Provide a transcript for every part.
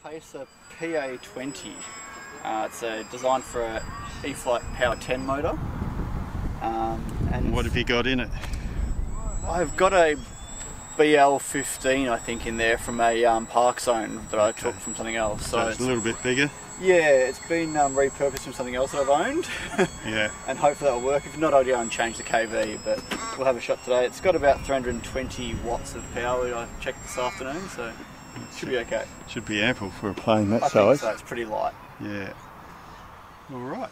Pacer PA-20. It's designed for a E-Flite PA-10 motor. And what have you got in it? I've got a BL15, I think, in there from a park zone that I took from something else. So it's a little bit bigger? Yeah, it's been repurposed from something else that I've owned. Yeah. And hopefully that'll work. If not, I'll go and change the KV, but we'll have a shot today. It's got about 320 watts of power, I checked this afternoon, so it should be okay. Should be ample for a plane that size. I think so, it's pretty light. Yeah. All right.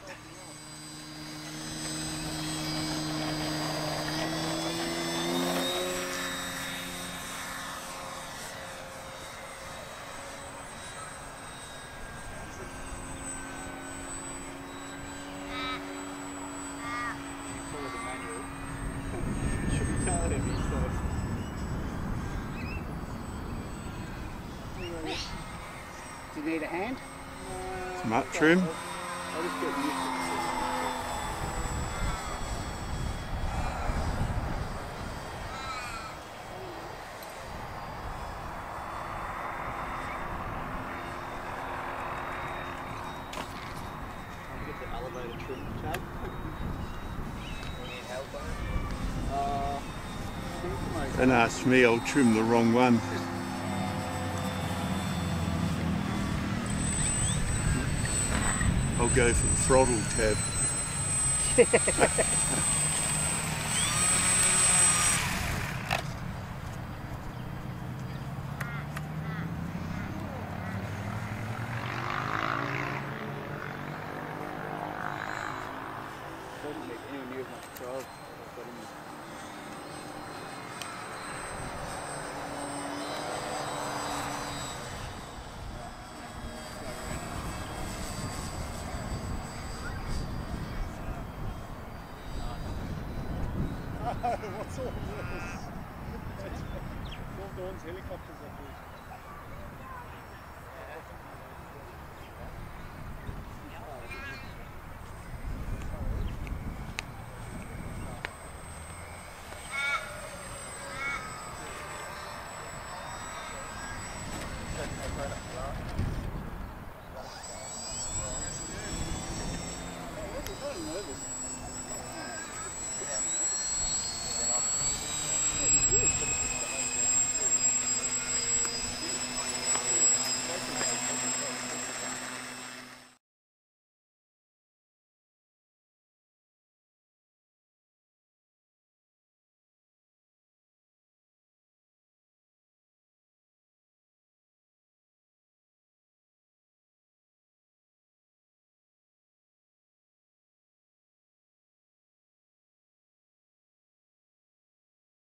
Do you need a hand? Some up trim. I'll just get used to it. I'll get the elevator trim tab. Need help on it? Don't ask me, I'll trim the wrong one. I'll go for the throttle tab. Doesn't make anywhere near as much control as I've got in there. What's all this? All Dawn's helicopters up here. Right up.